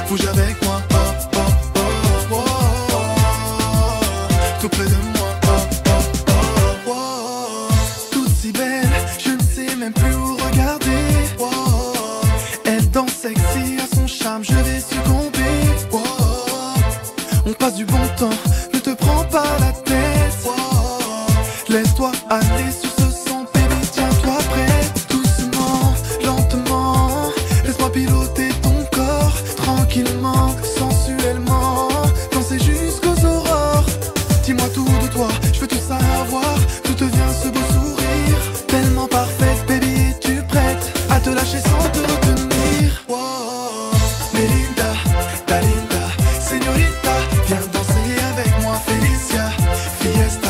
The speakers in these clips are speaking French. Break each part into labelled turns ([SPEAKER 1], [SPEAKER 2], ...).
[SPEAKER 1] bouge avec moi, oh, oh, oh, oh, oh. Tout près de moi, oh, oh, oh, oh. Toute si belle, je ne sais même plus où regarder, oh. Elle danse sexy à son charme, je vais succomber, oh. On passe du bon temps, ne te prends pas la tête, oh. Laisse-toi aller sur ce son, baby, tiens-toi prêt. Doucement, lentement, laisse-moi piloter ton corps. Tranquillement, sensuellement, danser jusqu'aux aurores. Dis-moi tout de toi, je veux tout savoir. D'où te vient ce beau sourire? Tellement parfaite, baby, es-tu prête à te lâcher sans te retenir? Wow. Melinda, Dalinda, señorita, viens danser avec moi, Felicia, fiesta.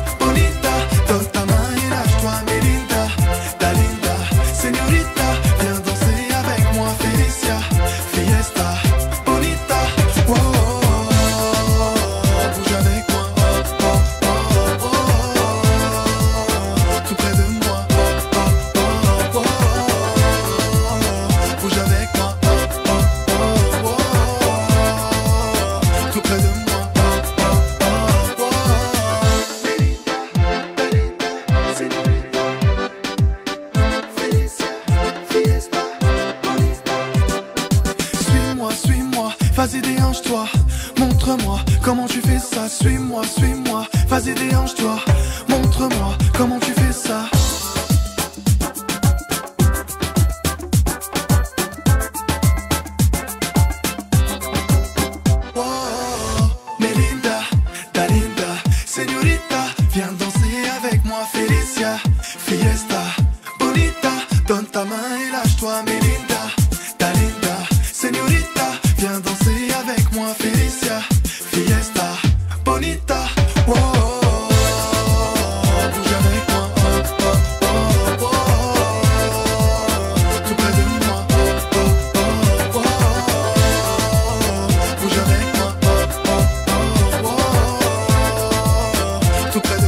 [SPEAKER 1] Vas-y déhanche-toi, montre-moi comment tu fais ça. Suis-moi, suis-moi, vas-y déhanche-toi, montre-moi comment tu fais ça. Oh, Melinda, Dalinda, señorita, viens danser avec moi, Felicia, fiesta, bonita, donne ta main et lâche-toi, Melinda, Dalinda, señorita, viens danser avec moi, Felicia, fiesta, bonita, oh, oh, oh, bouge avec moi, oh, oh, oh, oh, tout près de moi, oh, oh, oh, oh, bouge avec moi, oh, oh, oh, oh, tout près de moi.